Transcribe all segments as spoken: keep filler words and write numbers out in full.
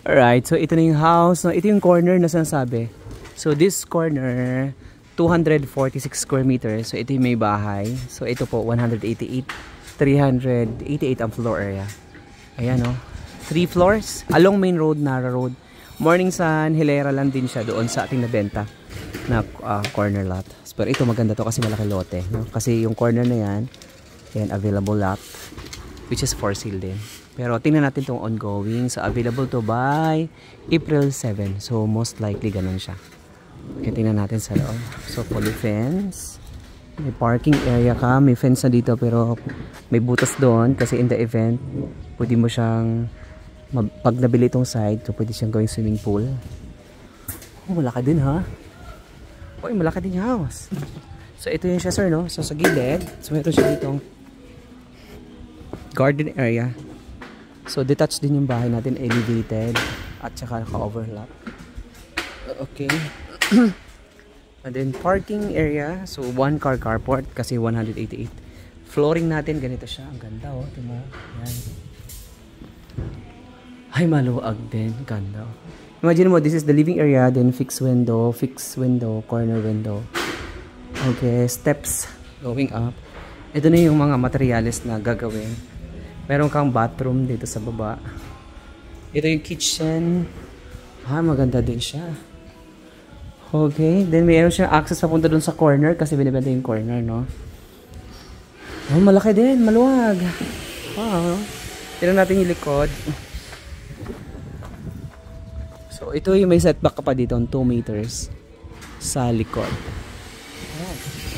Alright, so ito na yung house. No, ito yung corner na sinasabi. So this corner, two hundred forty-six square meters. So ito yung may bahay. So ito po, one hundred eighty-eight. three hundred eighty-eight ang floor area. Ayan o. Oh. Three floors. Along main road, Nara Road. Morning Sun, Hilera lang din siya doon sa ating nabenta na uh, corner lot. Pero ito maganda to kasi malaki lote. No? Kasi yung corner na yan, yan available lot. Which is for sale din. Pero tingnan natin itong ongoing. So, available to by April seventh. So, most likely ganun siya. Okay, tingnan natin sa loob. So, fully fence. May parking area ka. May fence na dito pero may butas doon. Kasi in the event, pwede mo siyang pag nabili itong side, so pwede siyang gawing swimming pool. Oh, malaki din ha. Uy, malaki din yung house. So, ito yung siya sir, no? So, sa gilid. So, meron siya ditong garden area. So, detached din yung bahay natin, elevated at saka naka-overlap. Okay. And then, parking area. So, one car carport kasi one hundred eighty-eight. Flooring natin, ganito siya. Ang ganda, oh. Timo. Yan. Ay, maluwag din. Ganda. Imagine mo, this is the living area, then fixed window, fixed window, corner window. Okay, steps going up. Ito na yung mga materials na gagawin. Meron kang bathroom dito sa baba. Ito yung kitchen. Ah, maganda din siya. Okay. Then, mayroon siyang access papunta dun sa corner kasi binibenta yung corner, no? Oh, malaki din. Maluwag. Wow. Tignan natin yung likod. So, ito yung may setback ka pa dito on two meters sa likod. Oh.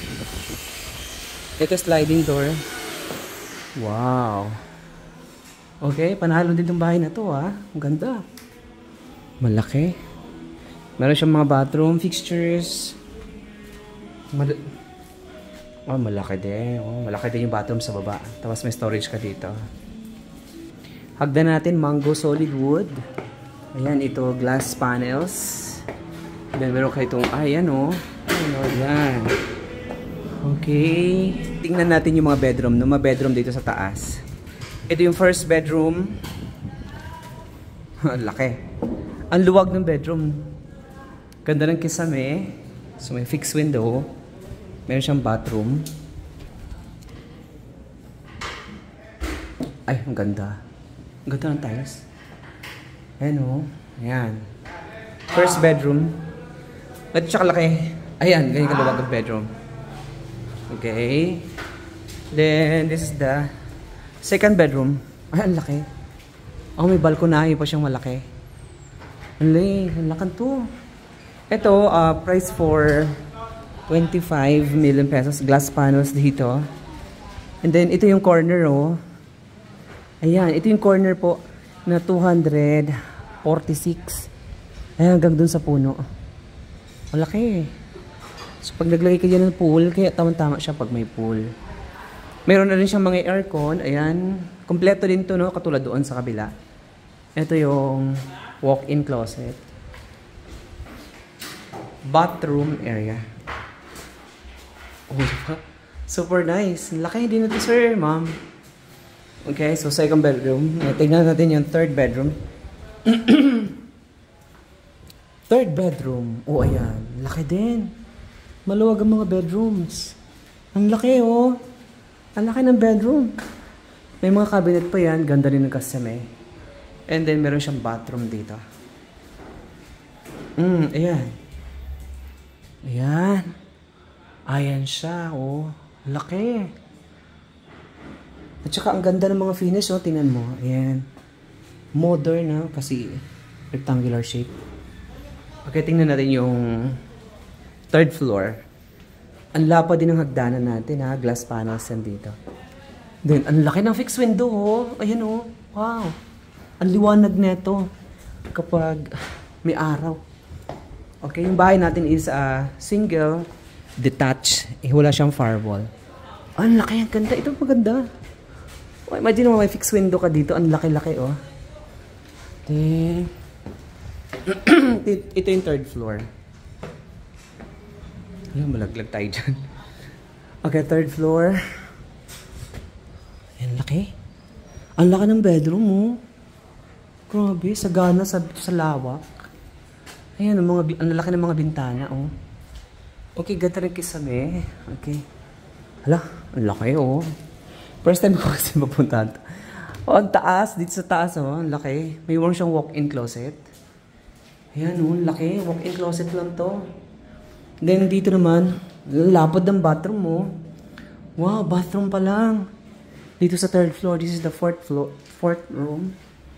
Ito sliding door. Wow. Okay, panalo din itong bahay na to ha. Ang ganda. Malaki. Meron siyang mga bathroom fixtures. Mal oh, malaki din. Oh, malaki din yung bathroom sa baba. Tapos may storage ka dito. Hagdan natin, mango solid wood. Ayan, ito glass panels. Then meron kayo itong, ayan o. Oh. Ayan, oh, yan. Okay. Tingnan natin yung mga bedroom. No, mga bedroom dito sa taas. Ito yung first bedroom. Laki. Ang luwag ng bedroom. Ganda ng kisame. So may fixed window. Meron siyang bathroom. Ay, ang ganda. Ang ganda ng tiles. Ayan o. Ayan. First bedroom. Ito siya kalaki. Ayan, ganyan kaluwag ang bedroom. Okay. Then, this is the second bedroom. Ay, ang laki. Oh, may balkonahe pa siyang malaki. Alay, ang lakan to. Ito, uh, price for twenty-five million pesos. Glass panels dito. And then, ito yung corner, oh. Ayan, ito yung corner po na two hundred forty-six. Ayan, hanggang dun sa puno. Malaki. So, pag naglagay ka dyan ng pool, kaya tama-tama siya pag may pool. Meron na rin siyang mga aircon. Ayan. Kompleto din to, no? Katulad doon sa kabila. Ito yung walk-in closet. Bathroom area. Oh, diba? Super nice. Laki din ito, sir, ma'am. Okay, so second bedroom. Tingnan natin yung third bedroom. Third bedroom. Oh, ayan. Laki din. Maluwag ang mga bedrooms. Ang laki, oh. Ang laki ng bedroom. May mga cabinet pa yan. Ganda rin ng kasame. And then, meron siyang bathroom dito. Mm, ayan. Ayan. Ayan siya, oh. Laki. At saka, ang ganda ng mga finish, oh. Tingnan mo. Ayan. Modern, ha. Kasi, rectangular shape. Okay, tingnan natin yung third floor. Ang lapa din ng hagdanan natin, ha. Glass panels yan dito. Then, ang laki ng fixed window, oh. Ayan, oh. Wow. Ang liwanag neto kapag may araw. Okay, yung bahay natin is a uh, single, detached. Eh, wala siyang firewall. Oh, ang laki. Ang ganda. Ito maganda. Oh, imagine mo may fixed window ka dito. Ang laki-laki, oh. Then, ito yung third floor. Alam, malaglag tayo dyan. Okay, third floor. Ayan, laki. Ang laki ng bedroom, oh. Grabe, sagana sa, sa lawak. Ayan, ang, mga, ang lalaki ng mga bintana, oh. Okay, ganda rin kisame. Okay. Hala, ang laki, oh. First time ko kasi mapuntahan to. Oh, ang taas, dito sa taas, oh. Ang laki. May warang siyang walk-in closet. Ayan, oh, ang laki. Walk-in closet lang to. Then, dito naman, lapad ng bathroom, oh. Wow, bathroom pa lang. Dito sa third floor, this is the fourth floor, fourth room.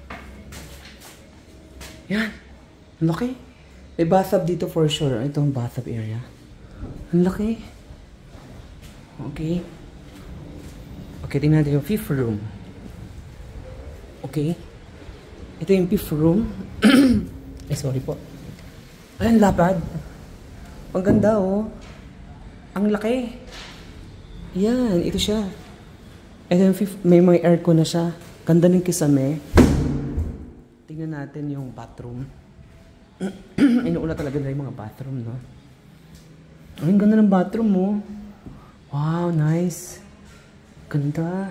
Yan, ang laki. May bathtub dito for sure. Ito ang bathtub area. Ang laki. Okay. Okay, tingnan natin yung fifth room. Okay. Ito yung fifth room. Ay, sorry po. Ayan, lapad. Ang ganda, oh. Ang laki. Yan, ito siya. Ito yung fifth, may mga aircon na siya. Ganda ng kisame. Tingnan natin yung bathroom. Inuuna talaga na yung mga bathroom, no? Ay, ang ganda ng bathroom mo. Wow, nice. Ganda.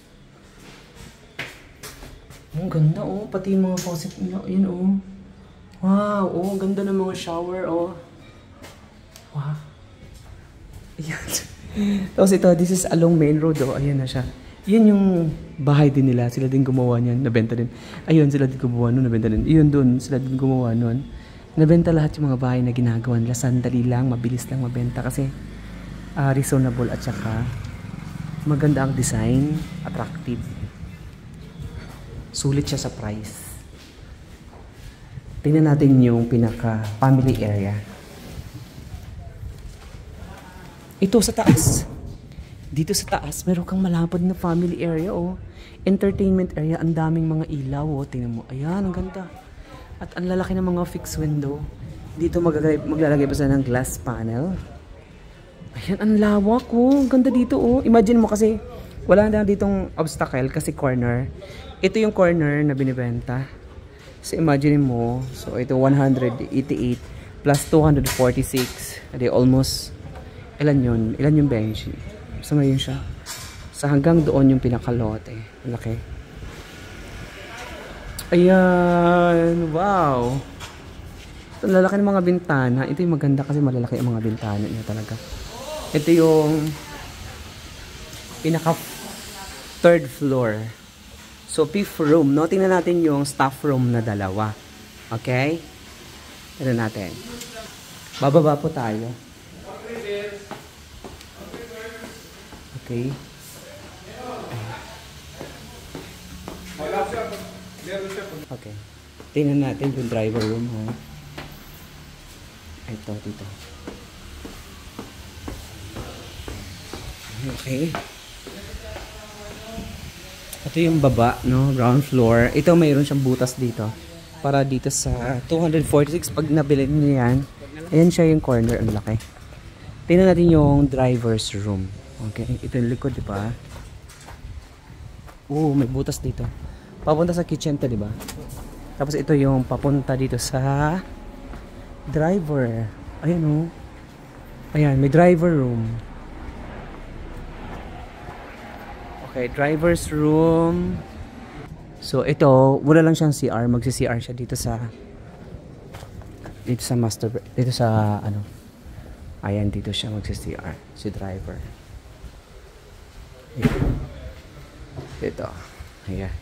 Ang ganda, oh. Pati yung mga faucet niya. Yun, oh. Wow, oh. Ganda ng mga shower, oh. Wow. Ayan. Tapos ito, this is along main road, oh. Ayan na siya. Yan yung bahay din nila. Sila din gumawa niyan. Nabenta din. Ayun, sila din gumawa nun. Nabenta din. Ayun dun. Sila din gumawa nun. Nabenta lahat yung mga bahay na ginagawa nila. Sandali lang. Mabilis lang mabenta. Kasi uh, reasonable at saka maganda ang design. Attractive. Sulit siya sa price. Tingnan natin yung pinaka family area. Ito sa taas. Dito sa taas, meron kang malapad na family area, oh. Entertainment area, ang daming mga ilaw, oh. Tingnan mo, ayan, ang ganda. At ang lalaki ng mga fixed window. Dito maglalagay, maglalagay pa sa ng glass panel. Ayan, ang lawak, oh. Ang ganda dito, oh. Imagine mo kasi, wala na ditong obstacle kasi corner. Ito yung corner na binibenta. So, imagine mo, so ito one hundred eighty-eight plus two hundred forty-six. Adi, almost, ilan yun? Ilan yung bench? So ngayon siya. Sa hanggang doon yung pinakalote. Laki. Ayan. Wow. Ito lalaki ng mga bintana. Ito yung maganda kasi malalaki ang mga bintana niya talaga. Ito yung pinaka third floor. So fifth room. No? Tingnan natin yung staff room na dalawa. Okay? Tignan natin. Bababa po tayo. Okay. Okay. Tingnan natin yung driver room, ha. Ito, dito. Okay. Ito yung baba, no? Ground floor. Ito mayroon siyang butas dito. Para dito sa two forty-six. Pag nabili niyo yan, ayan siya yung corner. Ang laki. Tingnan natin yung driver's room. Okay, ito yung likod, di ba? Oo, may butas dito. Papunta sa kitchen to, di ba? Tapos ito yung papunta dito sa driver. Ayan, oh. Ayan, may driver room. Okay, driver's room. So, ito, wala lang siyang C R. Magsi-C R siya dito sa dito sa master, dito sa, ano, ayan, dito siya magsi-C R. Si driver. Ito. Ayan.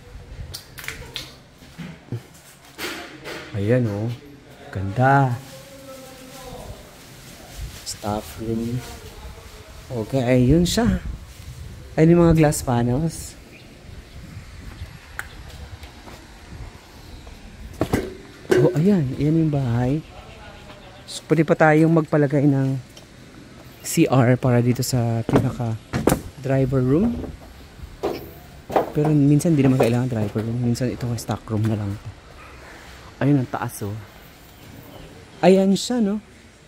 Ayan, oh. Ganda. Staff room. Okay, ayun siya. Ayun yung mga glass panels. Oh, ayan. Ayan yung bahay. So, pwede pa tayong magpalagay ng C R para dito sa pinaka driver room. Pero minsan hindi naman kailangan driver room. Minsan ito ay stock room na lang. Ayun ang taas, oh. Ayan siya, no?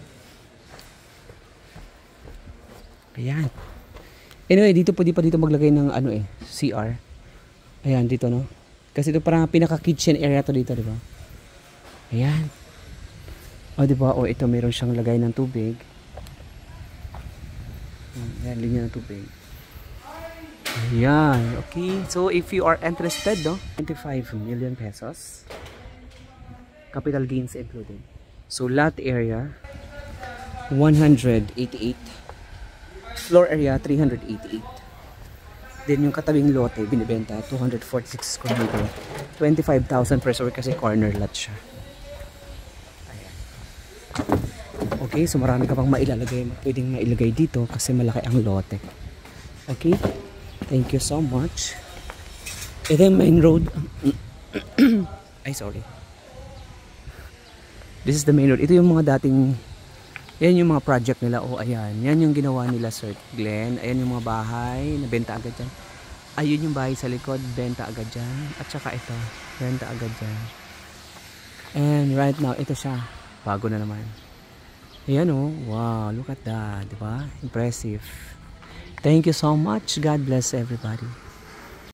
Ayan. Anyway, dito pwede pa dito maglagay ng ano eh, C R. Ayan, dito, no? Kasi ito parang pinaka kitchen area to dito, di ba? Ayan. O, di ba? O, ito meron siyang lagay ng tubig. Ayan, linya ng tubig. Ayan, okay. So, if you are interested, no? twenty-five million pesos. Capital gains included. So lot area one hundred eighty-eight, floor area three hundred eighty-eight. Then yung katabing lote binibenta two hundred forty-six square meter, twenty-five thousand per square kasi corner lot siya. Ayan. Okay, so marami ka pang mailalagay, pwedeng mailagay dito kasi malaki ang lote. Okay, thank you so much. Ito yung main road. Ay, sorry. This is the main road. Ito yung mga dating, yan yung mga project nila. Oh, ayan. Yan yung ginawa nila, Sir Glenn. Ayan yung mga bahay. Nabenta agad dyan. Ayun yung bahay sa likod. Benta agad dyan. At saka ito. Benta agad dyan. And right now, ito siya. Bago na naman. Ayan oh. Wow, look at that. Diba? Impressive. Thank you so much. God bless everybody.